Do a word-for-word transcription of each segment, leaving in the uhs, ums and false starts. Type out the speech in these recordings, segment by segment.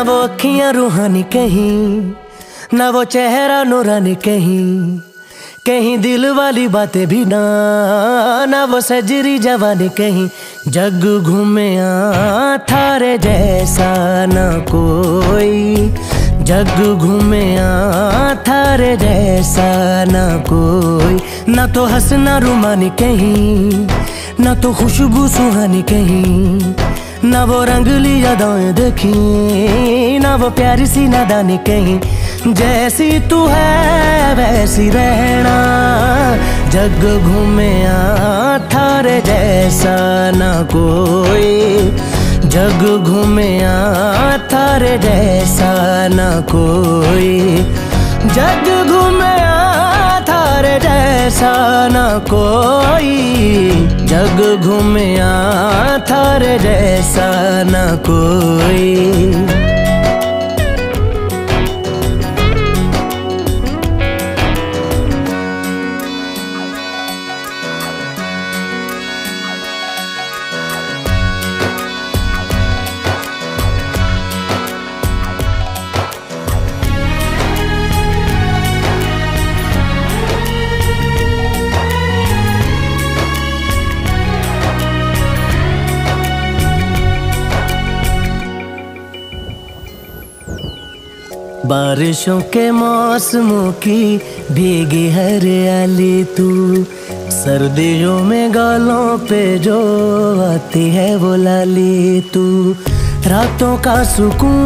ना वो अखियां रूहानी कहीं, ना वो चेहरा नूरानी कहीं, कहीं दिल वाली बातें भी ना, ना वो सजरी जवानी कहीं। जग घूमे थारे जैसा ना कोई, जग घूमे थारे जैसा ना कोई। ना तो हंसना रुमानी कहीं, ना तो खुशबू सुहानी कहीं, ना वो रंगली यादें देखी, ना वो प्यारी सी नादानी कहीं। जैसी तू है वैसी रहना, जग घूमे थारे जैसा ना कोई, जग घूमे थारे जैसा ना कोई, जग घूमे थारे जैसा ना कोई, जग घूमे थारे जैसा ना कोई। बारिशों के मौसमों की भीगी हरियाली तू, सर्दियों में गालों पे जो आती है वो लाली तू। रातों का सुकून,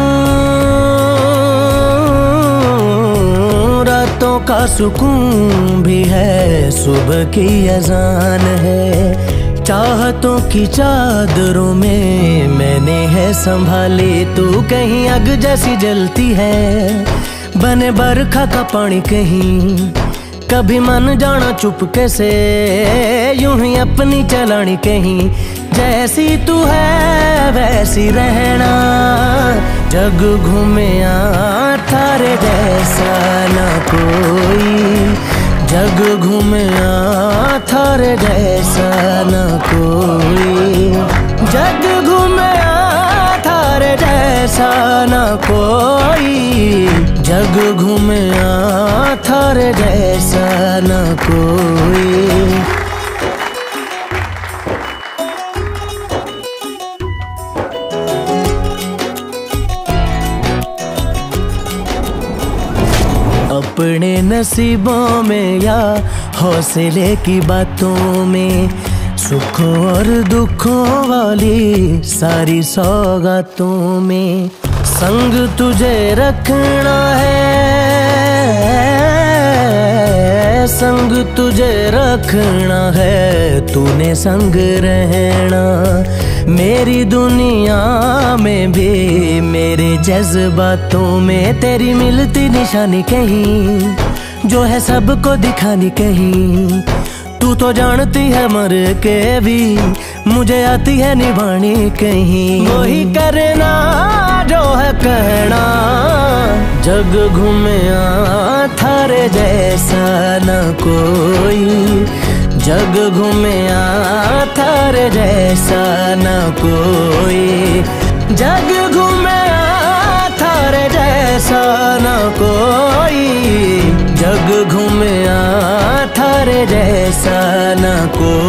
रातों का सुकून भी है, सुबह की अजान है। चाहतों की चादरों में मैंने है संभाली तू, कहीं आग जैसी जलती है, बने बरखा का पानी कहीं। कभी मन जाना चुपके से, यूं ही अपनी चलानी कहीं। जैसी तू है वैसी रहना, जग घूमे थारे जैसा ना कोई, जग घूमे थारे जैसा ना कोई, जग घूमे थारे जैसा ना कोई, जग घूमे थारे जैसा ना कोई। अपने नसीबों में या हौसले की बातों में, सुखों और दुखों वाली सारी सौगातों में, संग तुझे रखना है, संग तुझे रखना है, तूने संग रहना। मेरी दुनिया में भी मेरे जज्बातों में तेरी मिलती निशानी कहीं, जो है सबको दिखानी कहीं। तू तो जानती है मर के भी मुझे आती है निभानी कहीं। वही करना जो है कहना, जग घूमे थारे जैसा ना कोई, जग घूमे थारे जैसा ना कोई, जग घूमे थारे जैसा ना कोई, जग घूमे थारे जैसा ना कोई।